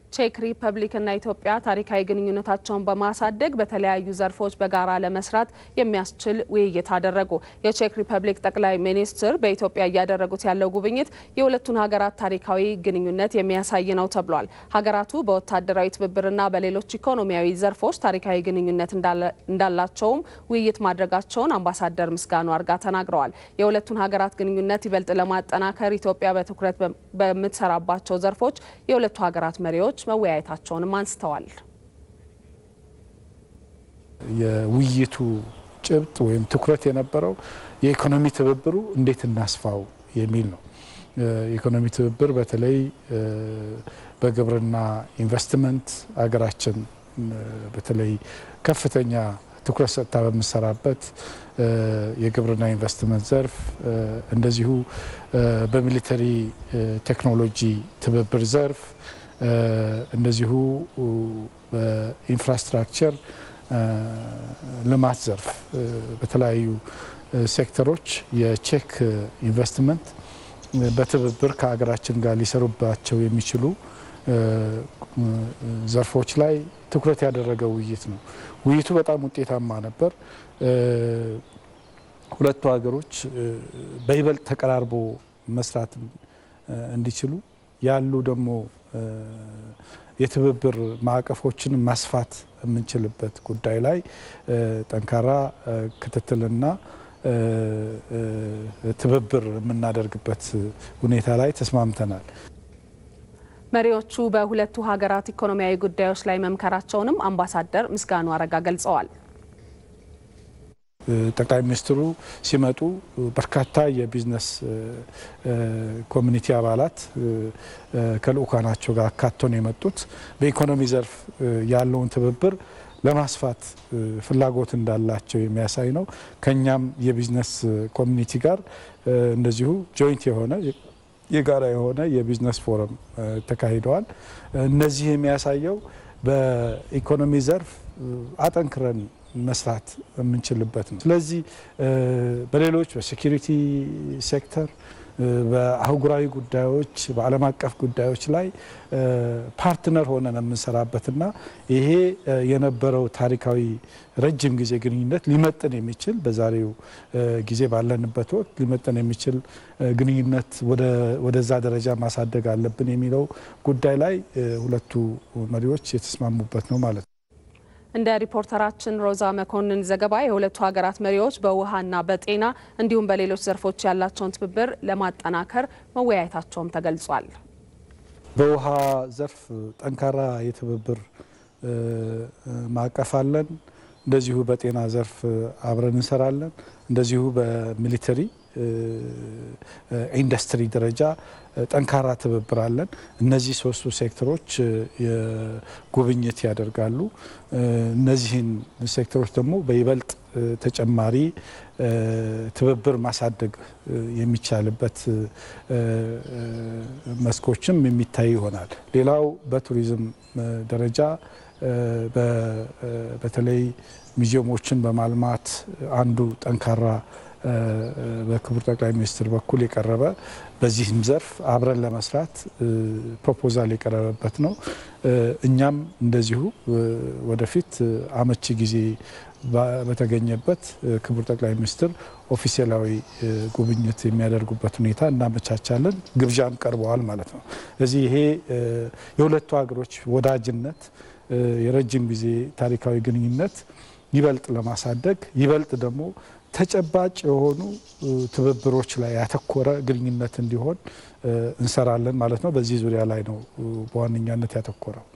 ቼክ ሪፐብሊክ እና ኢትዮጵያ ታሪካዊ ግንኙነታቸውን በማሳደግ በተለያዩ ዘርፎች በጋራ ለመስራት የሚያስችል ውይይት አደረጉ። የቼክ ሪፐብሊክ ጠቅላይ ሚኒስትር በኢትዮጵያ እያደረጉት ያለው ጉብኝት የሁለቱን ሀገራት ታሪካዊ ግንኙነት የሚያሳይ ነው ተብሏል። ሀገራቱ በወታደራዊ ትብብርና በሌሎች ኢኮኖሚያዊ ዘርፎች ታሪካዊ ግንኙነት እንዳላቸውም ውይይት ማድረጋቸውን አምባሳደር ምስጋኑ አርጋ ተናግረዋል። የሁለቱን ሀገራት ግንኙነት ይበልጥ ለማጠናከር ኢትዮጵያ በትኩረት በምትሰራባቸው ዘርፎች የሁለቱ ሀገራት መሪዎች መወያየታቸውንም አንስተዋል። የውይይቱ ጭብጥ ወይም ትኩረት የነበረው የኢኮኖሚ ትብብሩ እንዴት እናስፋው የሚል ነው። የኢኮኖሚ ትብብር በተለይ በግብርና ኢንቨስትመንት አገራችን በተለይ ከፍተኛ ትኩረት ሰጥታ በመሰራበት የግብርና ኢንቨስትመንት ዘርፍ እንደዚሁ በሚሊተሪ ቴክኖሎጂ ትብብር ዘርፍ እንደዚሁ በኢንፍራስትራክቸር ልማት ዘርፍ በተለያዩ ሴክተሮች የቼክ ኢንቨስትመንት በትብብር ከሀገራችን ጋር ሊሰሩባቸው የሚችሉ ዘርፎች ላይ ትኩረት ያደረገ ውይይት ነው። ውይይቱ በጣም ውጤታማ ነበር። ሁለቱ ሀገሮች በይበልጥ ተቀራርቦ መስራት እንዲችሉ ያሉ ደግሞ የትብብር ማዕቀፎችን ማስፋት የምንችልበት ጉዳይ ላይ ጠንካራ ክትትልና ትብብር የምናደርግበት ሁኔታ ላይ ተስማምተናል። መሪዎቹ በሁለቱ ሀገራት ኢኮኖሚያዊ ጉዳዮች ላይ መምከራቸውንም አምባሳደር ምስጋኑ አረጋ ገልጸዋል። ጠቅላይ ሚኒስትሩ ሲመጡ በርካታ የቢዝነስ ኮሚኒቲ አባላት ከልኡካናቸው ጋር አካተው ነው የመጡት። በኢኮኖሚ ዘርፍ ያለውን ትብብር ለማስፋት ፍላጎት እንዳላቸው የሚያሳይ ነው። ከኛም የቢዝነስ ኮሚኒቲ ጋር እንደዚሁ ጆይንት የሆነ የጋራ የሆነ የቢዝነስ ፎረም ተካሂደዋል። እነዚህ የሚያሳየው በኢኮኖሚ ዘርፍ አጠንክረን መስራት የምንችልበት ነው። ስለዚህ በሌሎች በሴኩሪቲ ሴክተር በአህጉራዊ ጉዳዮች በዓለም አቀፍ ጉዳዮች ላይ ፓርትነር ሆነን የምንሰራበትና ይሄ የነበረው ታሪካዊ ረጅም ጊዜ ግንኙነት ሊመጥን የሚችል በዛሬው ጊዜ ባለንበት ወቅት ሊመጥን የሚችል ግንኙነት ወደዛ ደረጃ ማሳደግ አለብን የሚለው ጉዳይ ላይ ሁለቱ መሪዎች የተስማሙበት ነው ማለት ነው። እንደ ሪፖርተራችን ሮዛ መኮንን ዘገባ የሁለቱ ሀገራት መሪዎች በውሃና በጤና እንዲሁም በሌሎች ዘርፎች ያላቸውን ትብብር ለማጠናከር መወያየታቸውም ተገልጿል። በውሃ ዘርፍ ጠንካራ የትብብር ማዕቀፍ አለን። እንደዚሁ በጤና ዘርፍ አብረን እንሰራለን። እንደዚሁ በሚሊተሪ ኢንዱስትሪ ደረጃ ጠንካራ ትብብር አለን። እነዚህ ሶስቱ ሴክተሮች ጉብኝት ያደርጋሉ። እነዚህን ሴክተሮች ደግሞ በይበልጥ ተጨማሪ ትብብር ማሳደግ የሚቻልበት መስኮችም የሚታይ ይሆናል። ሌላው በቱሪዝም ደረጃ በተለይ ሙዚየሞችን በማልማት አንዱ ጠንካራ በክቡር ጠቅላይ ሚኒስትር በኩል የቀረበ በዚህም ዘርፍ አብረን ለመስራት ፕሮፖዛል የቀረበበት ነው። እኛም እንደዚሁ ወደፊት አመቺ ጊዜ በተገኘበት ክቡር ጠቅላይ ሚኒስትር ኦፊሴላዊ ጉብኝት የሚያደርጉበት ሁኔታ እናመቻቻለን። ግብዣም ቀርበዋል ማለት ነው። ስለዚህ ይሄ የሁለቱ ሀገሮች ወዳጅነት የረጅም ጊዜ ታሪካዊ ግንኙነት ይበልጥ ለማሳደግ ይበልጥ ደግሞ ተጨባጭ የሆኑ ትብብሮች ላይ ያተኮረ ግንኙነት እንዲሆን እንሰራለን ማለት ነው። በዚህ ዙሪያ ላይ ነው በዋነኛነት ያተኮረው።